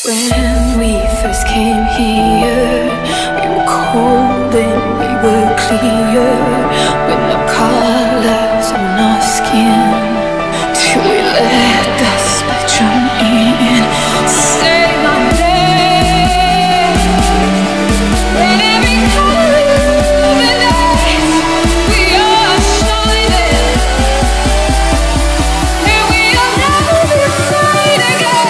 When we first came here, we were cold and we were clear, with no colors on our skin, till we let the spectrum in. Say my name, when every color illuminates, we are shining, and we'll never be afraid again.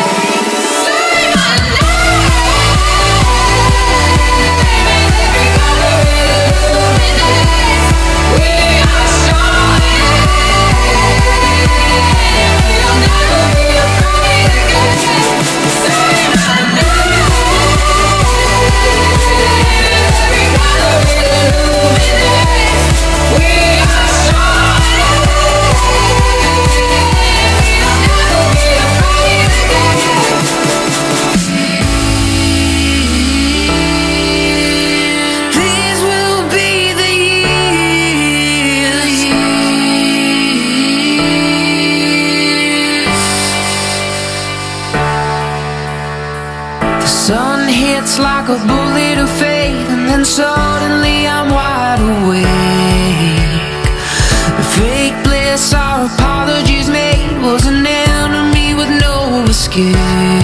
Sun hits like a bullet of fate, and then suddenly I'm wide awake. The fake bliss our apologies made was an enemy with no escape.